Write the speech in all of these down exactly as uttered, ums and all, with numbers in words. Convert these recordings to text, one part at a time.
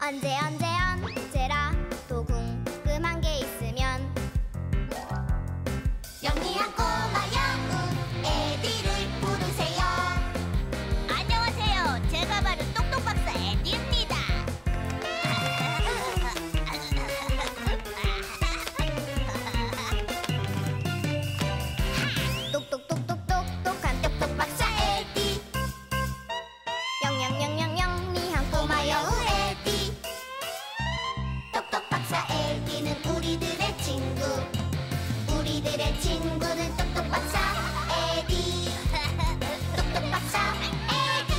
언제 언제 언제라도 궁금한 게 있으면 영리한 꼬마 영웅 에디를 부르세요. 안녕하세요. 제가 바로 똑똑박사 에디입니다. 똑똑똑똑똑똑똑한 똑똑박사 에디. 영영영영 영리한 꼬마 여우 에디. 똑똑박사 에디는 우리들의 친구. 우리들의 친구는 똑똑박사 에디. 똑똑박사 에디.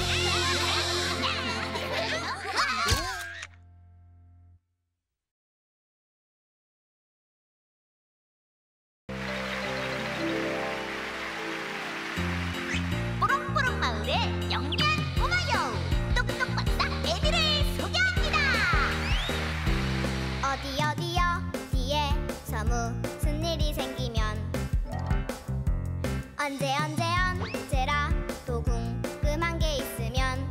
뽀롱뽀롱 마을의 영리한 꼬마 여우 똑똑박사 에디를 소개합니다. 어디 어디 어디에서 무슨 일이 생기면 언제 언제 언제라도 궁금한 게 있으면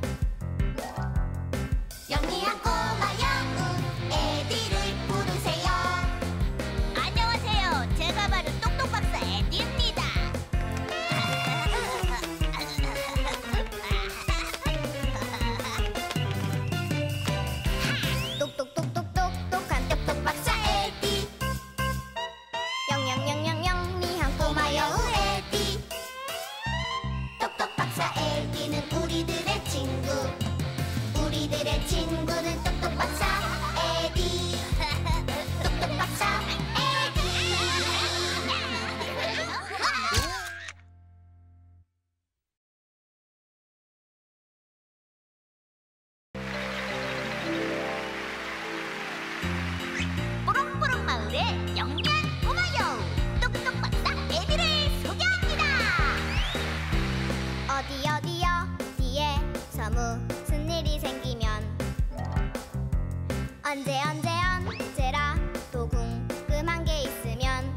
영리한 꼬마 영웅 에디를 부르세요. 안녕하세요. 제가 바로 똑똑박사 에디입니다. 똑똑똑똑똑똑한 똑똑박사 에디. 영영영영 영리한 꼬마 여우 에디. 똑똑박사 에디는 우리들의 친구. 우리들의 친구는 똑똑박사 에디. 똑똑박사 에디. 뽀롱뽀롱 마을의 영리한 꼬마 여우 똑똑박사 에디를 소개합니다. 어디 어디 어디에서 무슨 일이 생기면 언제 언제 언제라도 궁금한 게 있으면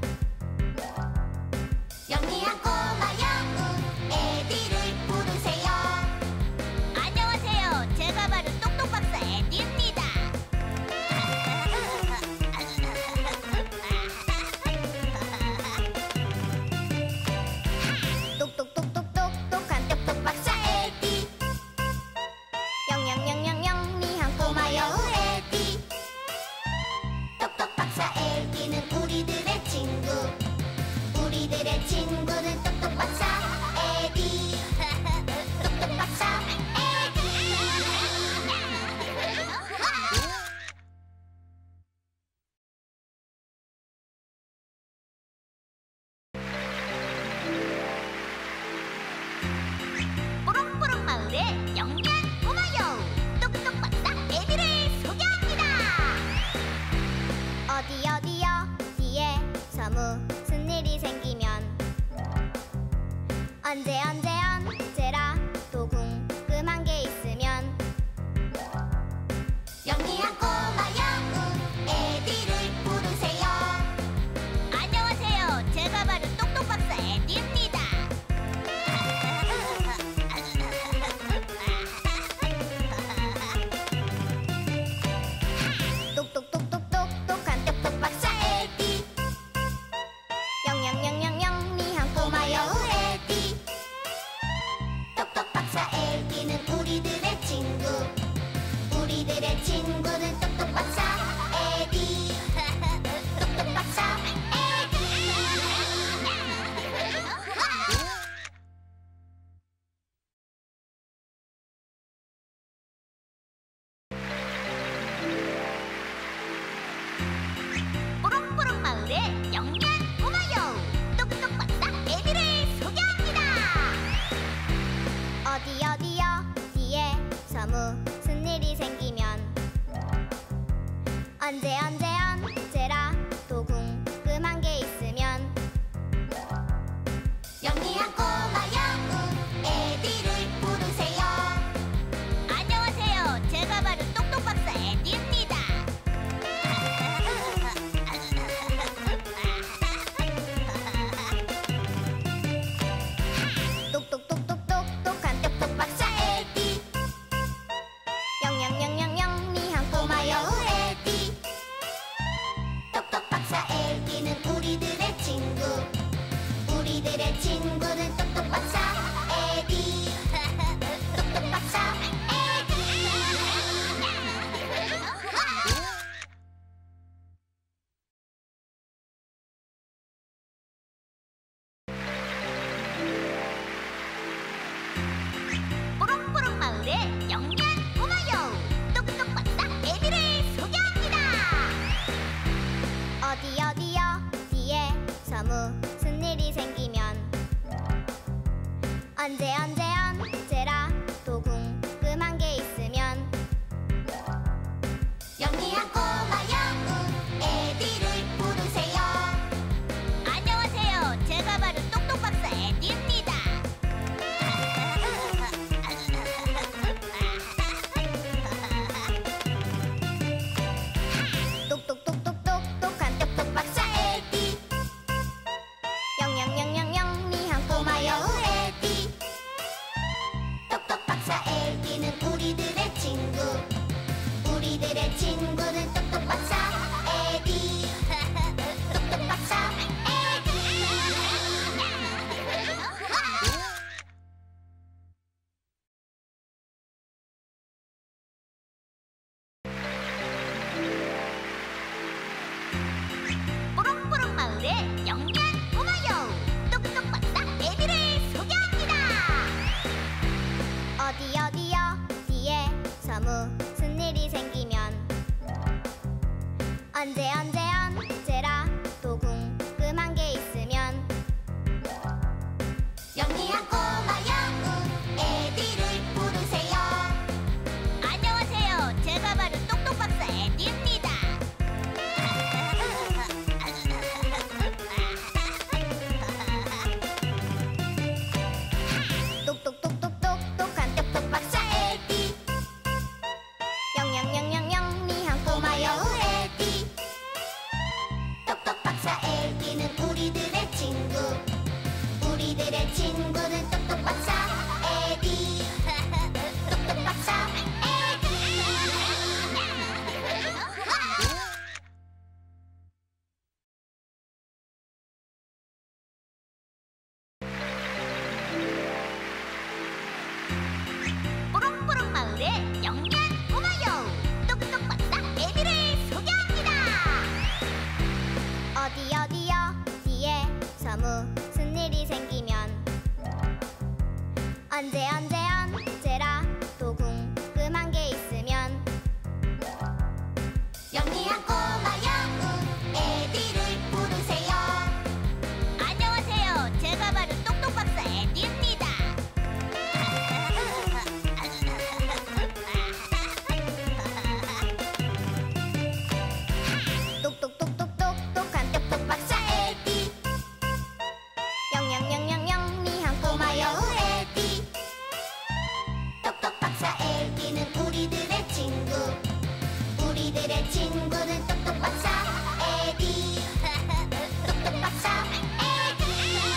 영리한 꼬마 영웅 에디를 부르세요. 안녕하세요. 제가 바로 똑똑박사 에디입니다. 똑똑똑똑똑똑한 똑똑박사 에디. 영영영영 영리한 꼬마 여우 에디. 똑똑박사 에디는 우리들의 친구. 우리들의 친구는 똑똑박사 에디. 똑똑박사 에디. 뽀롱뽀롱 마을의 영리한 꼬마 여우 똑똑박사 에디를 소개합니다. 어디 어디 어디에서 무슨 일이 생기면 언제 언제 언제라도 궁금한 게 있으면 영리한 꼬마 영웅 에디를 부르세요. 안녕하세요. 제가 바로 똑똑박사 에디입니다. 똑똑똑똑똑똑한 똑똑박사 에디. 영영영영 영리한 꼬마 여우 에디. 똑똑박사 에디는 우리들의 친구. 우리들의 친구는 똑똑박사 에디. 똑똑박사 에디. 뽀롱뽀롱 마을의 영리한 꼬마 여우 똑똑박사 에디를 소개합니다. 어디 어디 어디에서 무슨 일이 생기면 언제 언제 언제라도 궁금한 게 있으면 영리한 꼬마 영웅 에디. 영리한 꼬마 영웅 에디를 부르세요. 안녕하세요. 제가 바로 똑똑박사 에디입니다. 영영영영 영리한 꼬마 여우 똑똑박사 에디를 소개합니다. 똑똑박사 에디는 우리들의 친구. 우리들의 친구는 똑똑박사 에디. 똑똑박사 에디. 뽀롱뽀롱 마을의 영리한 꼬마 여우 똑똑박사 에디를 소개합니다. 어디 어디 어디에서 무슨 일이 생기면 언제 언제 언제라도 궁금한 게 있으면 영리한 꼬마 영웅 에디를 부르세요. 안녕하세요. 제가 바로 똑똑박사 에디입니다. 똑똑똑똑똑똑한 똑똑박사 에디. 영영영영 영리한 꼬마 여우 영양 고마요. 똑똑 박사 애들을 소개합니다. 어디 어디요 뒤에서 무슨 일이 생기면 언제 언제 언제라도 궁금한 게 있으면 영리한 꼬마 영웅 애들을 부르세요. 안녕하세요. 제가 바로 똑똑 박사 에디입니다. 똑똑똑똑똑똑한 똑똑 박사 에디 영영영영영리한 꼬마 여우 에디 똑똑 박사 에디는 우리들의 친구. 우리들의 친구는 똑똑 박사 에디. 똑똑 박사 에디. 뽀롱뽀롱 마을의 영양 고마요. 똑똑 박사 애들을 소개합니다. 어디 어디요 뒤에서 무슨 일이 생기면 언제 언제 언제라도 궁금한 게 있으면 영리한 꼬마 영웅 애들을 부르세요. 안녕하세요. 제가 바로 똑똑 박사 에디입니다. 똑똑똑똑똑똑한 똑똑 박사 에디 영영영영영리한 꼬마 여우 에디 똑똑 박사 에디는 우리들의 친구. 우리들의 친구는 똑똑 박사 에디. 똑똑 박사 에디.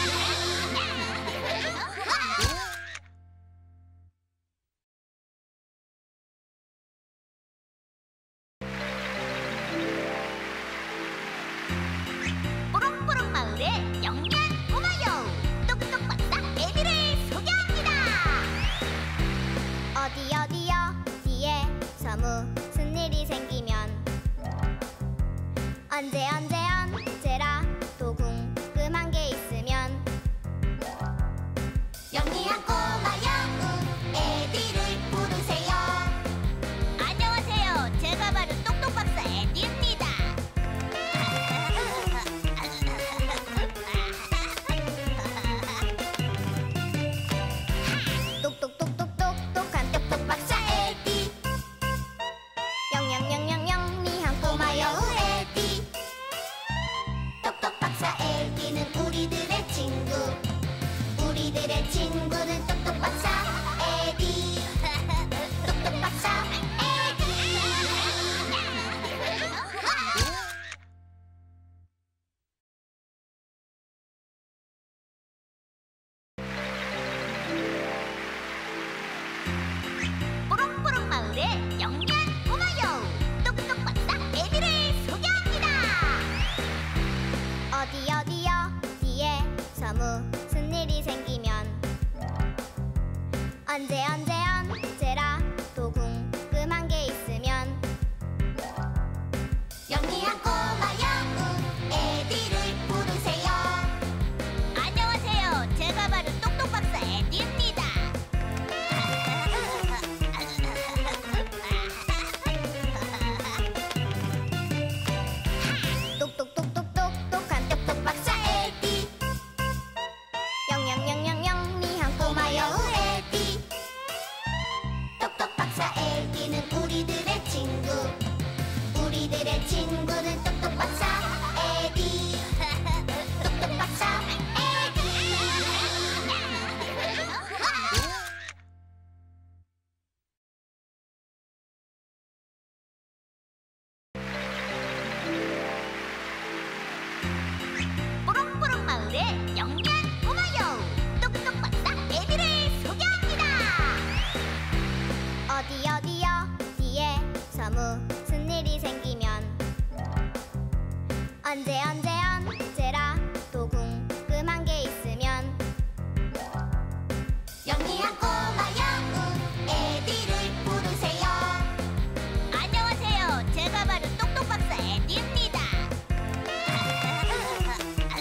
뽀롱뽀롱 마을의 영양 고마요. 똑똑 박사 애들을 소개합니다. 어디 어디요 뒤에서 무슨 일이 생기면 언제 언제 언제라도 궁금한 게 있으면 영리한 꼬마 영웅 애들을 부르세요. 안녕하세요. 제가 바로 똑똑 박사 에디입니다. 똑똑똑똑똑똑한 똑똑 박사 에디 영영영영영리한 꼬마 여우 에디 똑똑 박사 에디는 우리들의 친구. 우리들의 친구는 똑똑 박사 에디. 똑똑 박사 에디. 뽀롱뽀롱 마을의 영양 고마요. 똑똑 박사 애들을 소개합니다. 어디 어디요 뒤에서 무슨 일이 생기면 언제 언제 언제라도 궁금한 게 있으면 영리한 꼬마 영웅 애들을 부르세요. 안녕하세요. 제가 바로 똑똑 박사 에디입니다. 똑똑똑똑똑똑한 똑똑 박사 에디 영영영영영리한 꼬마 여우 에디 똑똑 박사 에디는 우리들의 친구. 우리들의 친구는 똑똑 박사 에디. 똑똑 박사 에디. 뽀롱뽀롱 마을의 영양 고마요. 똑똑 박사 애들을 소개합니다. 어디 어디요 뒤에서 무슨 일이 생기면 언제 언제 언제라도 궁금한 게 있으면 영리한 꼬마 영웅 애들을 부르세요. 안녕하세요. 제가 바로 똑똑 박사 에디입니다.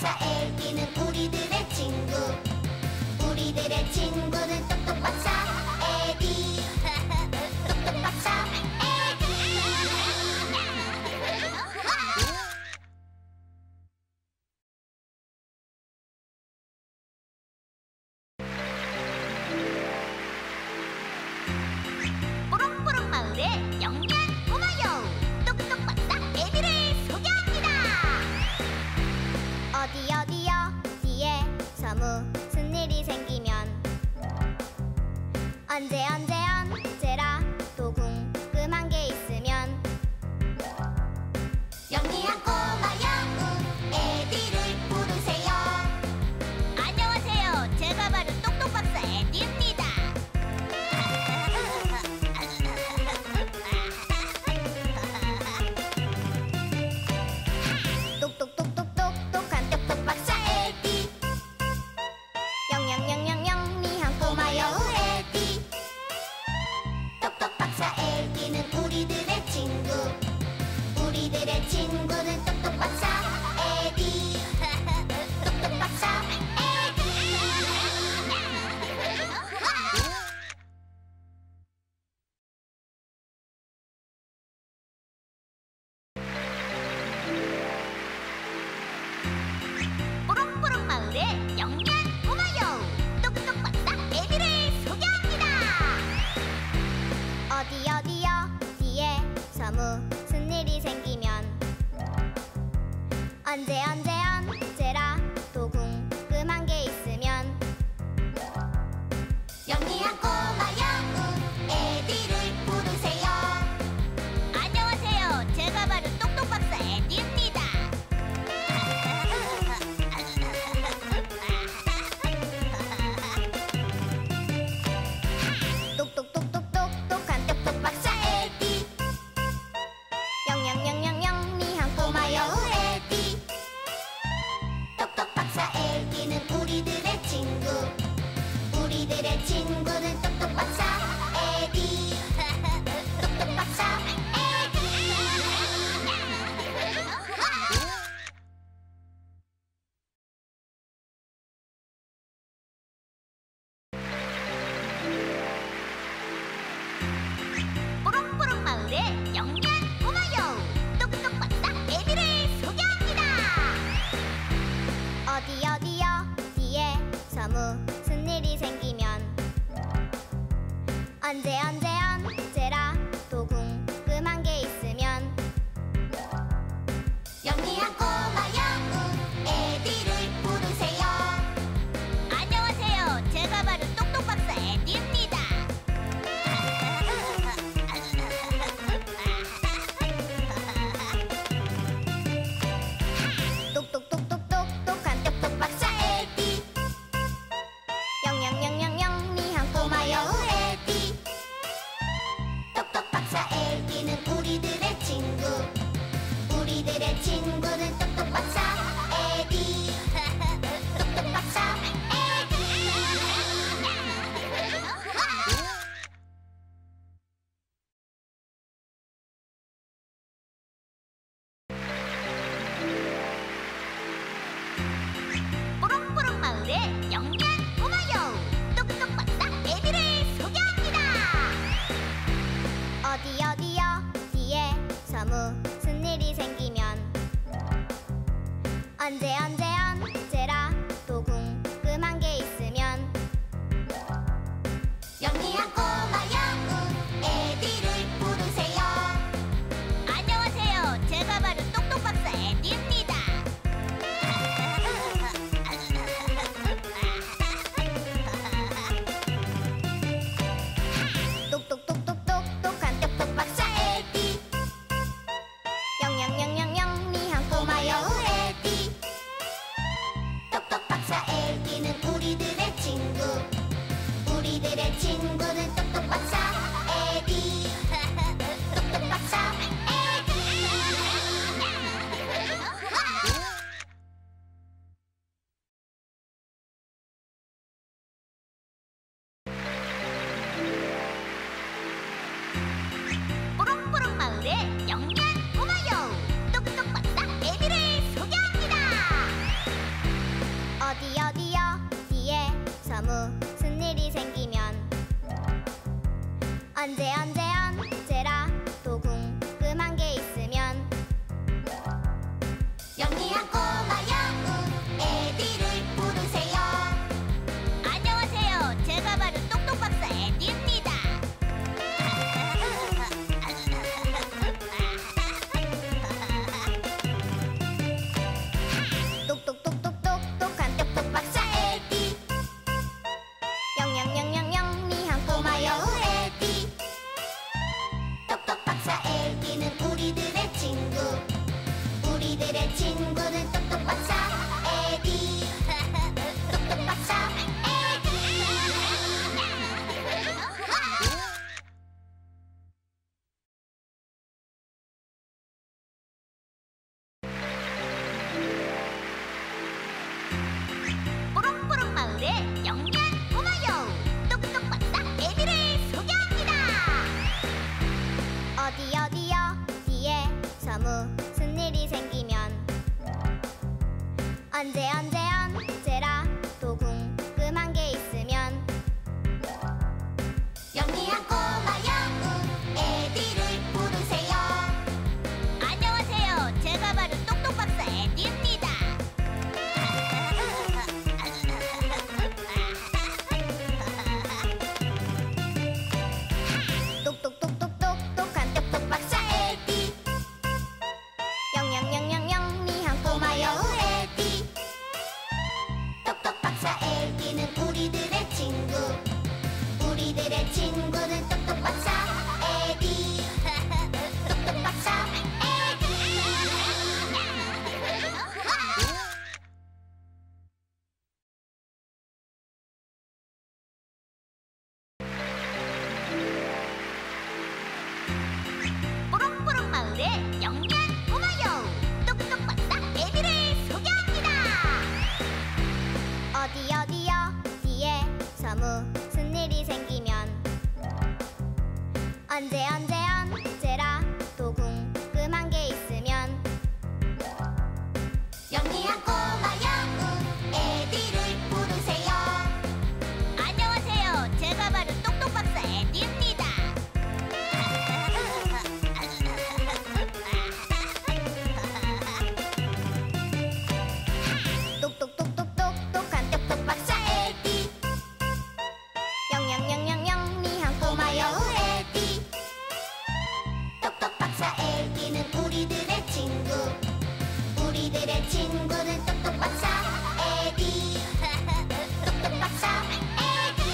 똑똑박사 에디는 우리들의 친구. 우리들의 친구는 똑똑박사 에디. 똑똑박사 에디. 뽀롱뽀롱 마을의 영양 꼬마여우 똑똑박사 에디를 소개합니다. 어디 어디요 뒤에서 무슨 일이 생기면 언제 언제 언제라도 궁금한 게 있으면 영리한 꼬마여우 에디를 부르세요. 안녕하세요. 제가 바로 똑똑박사 에디입니다. 똑똑똑똑똑똑한 똑똑박사 에디. 영영영영영리한 꼬마여우 에디. 똑똑박사 에디는 우리들의 친구. 우리들의 친구는 똑똑박사 에디. 똑똑박사 에디. 뽀롱뽀롱 마을의 영양 꼬마여우 똑똑박사 에디를 소개합니다. 어디 어디요 뒤에서 무슨 일이 생기면 언제 언제 언제라도 궁금한 게 있으면 영리한 꼬마여우 에디를 부르세요. 안녕하세요. 제가 바로 똑똑박사 에디입니다. 똑똑똑똑똑똑한 똑똑박사 에디. 영영영영영리한 꼬마여우 에디. 똑똑박사 에디는 우리들의 친구. 우리들의 친구는 똑똑박사 에디. 똑똑박사 에디. 뽀롱뽀롱 마을의 영양 꼬마여우 똑똑박사 에디를 소개합니다. 어디 어디요 뒤에서 무슨 일이 생기면 언제 언제 언제라도 궁금한 게 있으면 영리한 꼬마여우 에디를 부르세요. 안녕하세요. 제가 바로 똑똑박사 에디입니다. 똑똑똑똑똑똑한 똑똑박사 에디. 영영영영영리한 꼬마여우 에디. 똑똑박사 에디는 우리들의 친구. 우리들의 친구는 똑똑박사 에디. 똑똑박사 에디. 뽀롱뽀롱 마을의 영양 꼬마여우 똑똑박사 에디를 소개합니다. 어디 어디요 뒤에서 무슨 일이 생기면 언제 언제 언제라도 궁금한 게 있으면 영리한 꼬마여우 에디를 부르세요. 안녕하세요. 제가 바로 똑똑박사 에디입니다. 똑똑똑똑똑똑한 똑똑박사 에디. 영영영영영리한 꼬마여우 에디. 똑똑박사 에디는 우리들의 친구. 우리들의 친구는 똑똑박사 에디. 똑똑박사 에디. 뽀롱뽀롱 마을의 영양 꼬마여우 똑똑박사 에디를 소개합니다. 언제 언제 언제라 또 궁금한 게 있으면 영리한 꼬마 영웅 에디를 부르세요. 안녕하세요. 제가 바로 똑똑박사 에디입니다. 똑똑똑똑똑똑똑한 똑똑박사 에디. 영영영영 영리한 꼬마 여우 에디. 똑똑박사 에디는 우리들의 친구. 우리들의 친구는 똑똑박사 에디. 똑똑박사 에디. 뽀롱뽀롱 마을의 영리한 꼬마 여우 똑똑박사 에디를 소개합니다. 어디 어디 어디에서 무슨 일이 생기면 언제 언제 언제라 또 궁금한 게 있으면 영리한 꼬마 영웅 에디를 부르세요. 안녕하세요. 제가 바로 똑똑박사 에디입니다. 똑똑똑똑똑똑한 똑똑박사 에디. 영영영영 영리한 꼬마 여우 에디. 똑똑박사 에디는 우리들의 친구. 우리들의 친구는 똑똑박사 에디. 똑똑박사 에디. 뽀롱뽀롱 마을의 영리한 꼬마 여우 똑똑박사 에디를 소개합니다. 어디 어디 어디에서 무슨 일이 생기면 언제 언제 언제라 또 궁금한 게 있으면 영리한 꼬마 영웅 에디를 부르세요. 안녕하세요. 제가 바로 똑똑박사 에디입니다. 똑똑똑똑똑똑한 똑똑박사 에디. 영영영영 영리한 꼬마 여우 에디. 똑똑박사 에디는 우리들의 친구. 우리들의 친구는 똑똑박사 에디. 똑똑박사 에디.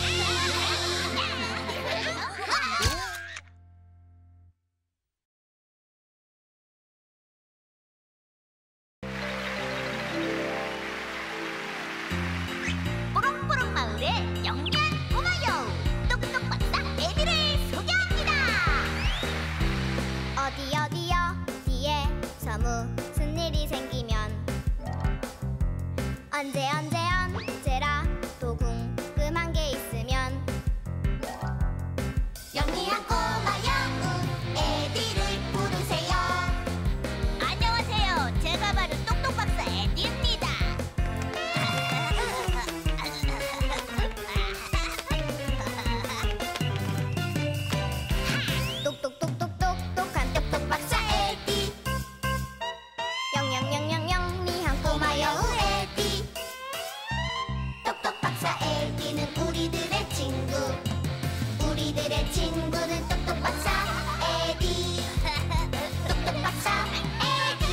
뽀롱뽀롱 마을의 영리한 꼬마 여우 똑똑박사 에디를 소개합니다. 어디 어디 어디에서 무슨 일이 생기면 언제 언제 언제라 또 궁금한 게 있으면 영리한 꼬마 영웅 에디를 부르세요. 안녕하세요. 제가 바로 똑똑박사 에디입니다. 똑똑똑똑똑똑한 똑똑박사 에디. 영영영영 영리한 꼬마 여우 에디. 똑똑똑똑똑똑똑한 똑똑박사 에디. 똑똑똑박사 에디. 똑똑박사 에디는 우리들의 친구. 우리들의 친구는 똑똑박사 에디. 똑똑박사 에디.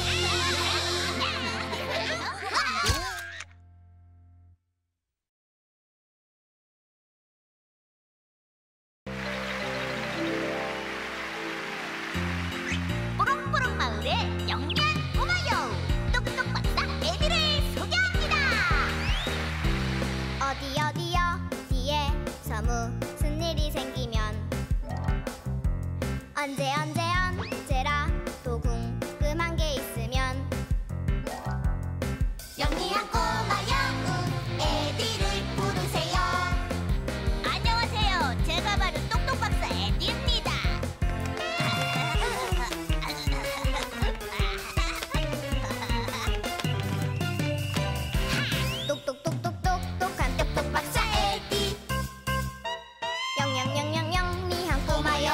뽀롱뽀롱 마을의 영리한 꼬마 여우 똑똑박사 에디를 소개합니다. 어디 어디 어디에서 무슨 일이 생기면 언제 언제 언제라 또 궁금한 게 있으면 영리한 꼬마 영웅 에디를 부르세요. 안녕하세요. 제가 바로 똑똑박사 에디입니다. 똑똑똑똑똑똑한 똑똑박사 에디. 영영영영 영리한 꼬마 여우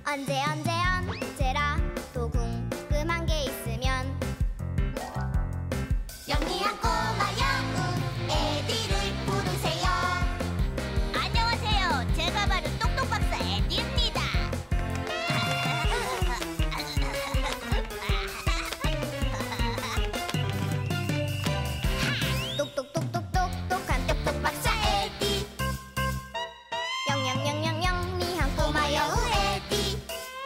언제 언제 언제라 또 궁금한 게 있으면 영리한 꼬마 영웅 에디를 부르세요. 안녕하세요. 제가 바로 똑똑박사 에디입니다. 똑똑똑똑똑똑한 똑똑박사 에디 영영영영 영리한 꼬마 꼬마 여우 여우 에디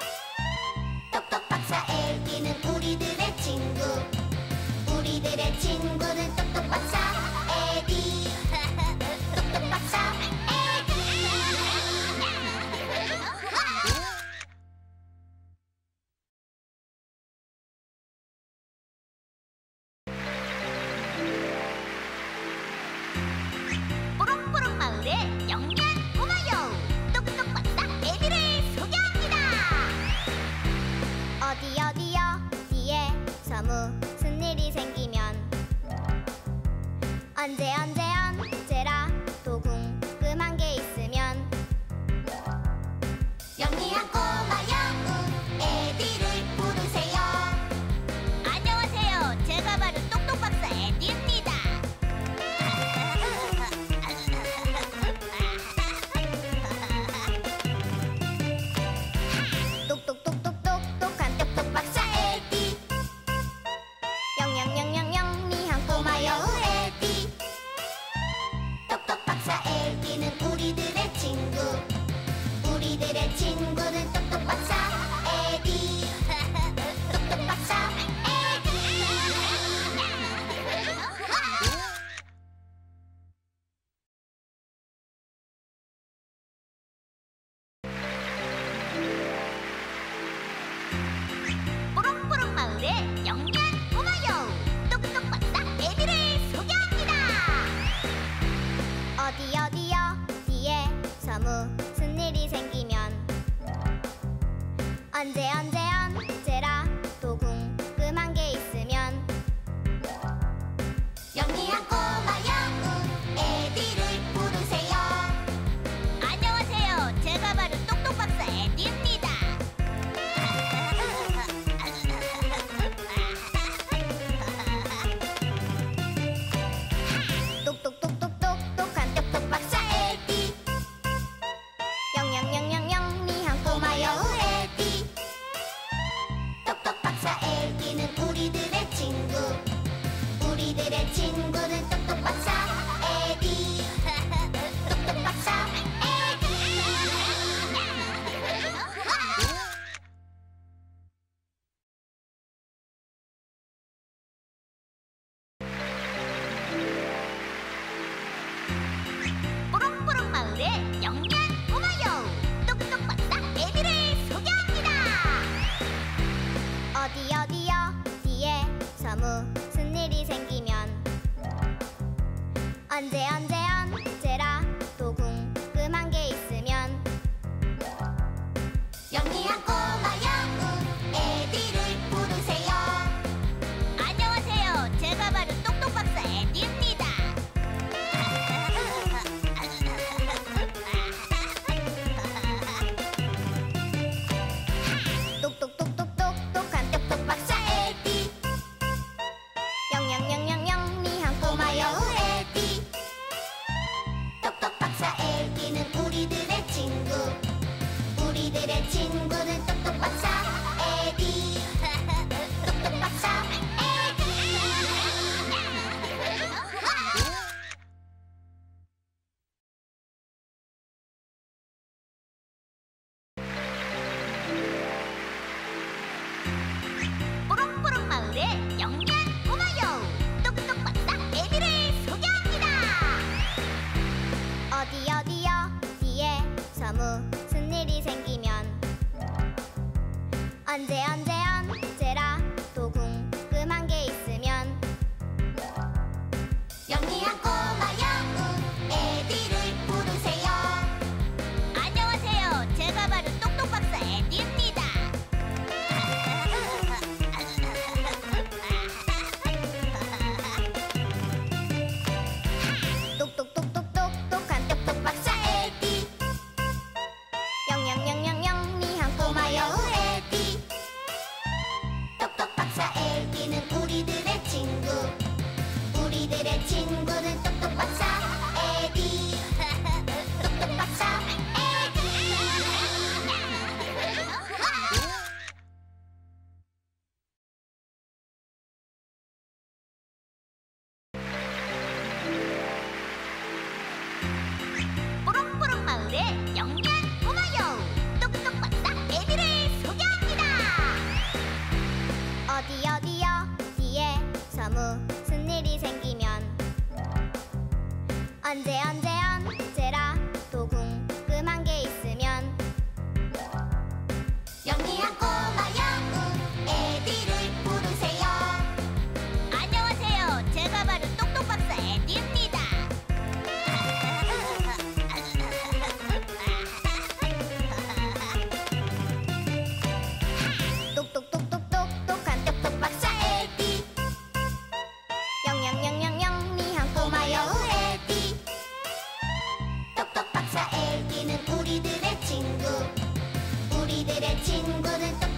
똑똑박사 에디는 우리들의 친구. 우리들의 친구는 똑똑박사 에디. 똑똑박사 에디. 뽀롱뽀롱 마을의 영리한 꼬마 여우 똑똑박사 에디를 소개합니다. 어디 어디요 뒤에서 무슨 일이 생기면 언제 언제 언제라 또 궁금한 게 있으면 영리한 꼬마 영웅 에디를 부르세요. 안녕하세요. 제가 바로 똑똑박사 에디입니다. 똑똑똑똑똑똑한 똑똑박사 에디 영영영영 영리한 꼬마 꼬마 여우 여우 에디 똑똑박사 에디는 우리들의 친구. 우리들의 친구는 똑똑박사 에디. 똑똑박사 에디. 뽀롱뽀롱 마을의 영리한 꼬마 여우 똑똑박사 에디를 소개합니다. 어디 어디요 뒤에서 무슨 일이 생기면 언제 언제 언제라 또 궁금한 게 있으면 영리한 꼬마 영웅 에디를 부르세요. 안녕하세요. 제가 바로 똑똑박사 에디입니다. 똑똑똑똑똑똑한 똑똑박사 에디 영영영영 영리한 꼬마 꼬마 여우 여우 에디 똑똑박사 에디는 우리들의 친구. 우리들의 친구는 똑똑박사 에디. 똑똑박사 에디. 뽀롱뽀롱 마을의 영리한 꼬마 여우 똑똑박사 에디를 소개합니다. 어디 어디요 뒤에서 무슨 일이 생기면 언제 언제 언제라 또 궁금한 게 있으면 영리한 꼬마 영웅 에디를 부르세요. 안녕하세요. 제가 바로 똑똑박사 에디입니다. 똑똑똑똑똑똑한 똑똑박사 똑똑박사 에디 영영영영 영리한 꼬마 여우 꼬마 여우 에디 안녕하세요. 제가 바로 똑똑박사 에디입니다. 똑똑박사 에디는 우리들의 친구. 우리들의 친구는 똑똑박사 에디. 똑똑박사 에디. 에디 뽀롱뽀롱 마을의 영리한 꼬마 여우 똑똑박사 에디를 소개합니다. 어디 어디요 뒤에서 무슨 일이 생기면 언제 언제 언제라 또 궁금한 게 있으면 영리한 꼬마 영웅 에디를 부르세요. 안녕하세요. 제가 바로 똑똑박사 에디입니다. 똑똑똑똑똑똑한 똑똑박사 에디 영영영영 영리한 꼬마 꼬마 여우 에디. 똑똑 박사 에디는 우리들의 친구. 우리들의 친구는 똑똑 박사 에디. 똑똑 박사 에디. 뽀롱뽀롱 마을의 영리한 꼬마 여우 똑똑 박사 에디를 소개합니다. 어디 어디요 뒤에서 무슨 일이 생기면 언제 언제 언제라도 궁금한 게 있으면 영리한 꼬마 여우 에디를 부르세요. 안녕하세요. 제가 바로 똑똑 박사 에디입니다. 똑똑똑똑똑똑한 똑똑 박사 에디. 영영영영 영리한 꼬마 여우 에디. 똑똑 박사 에디는 우리들의 친구. 우리들의 친구는 똑똑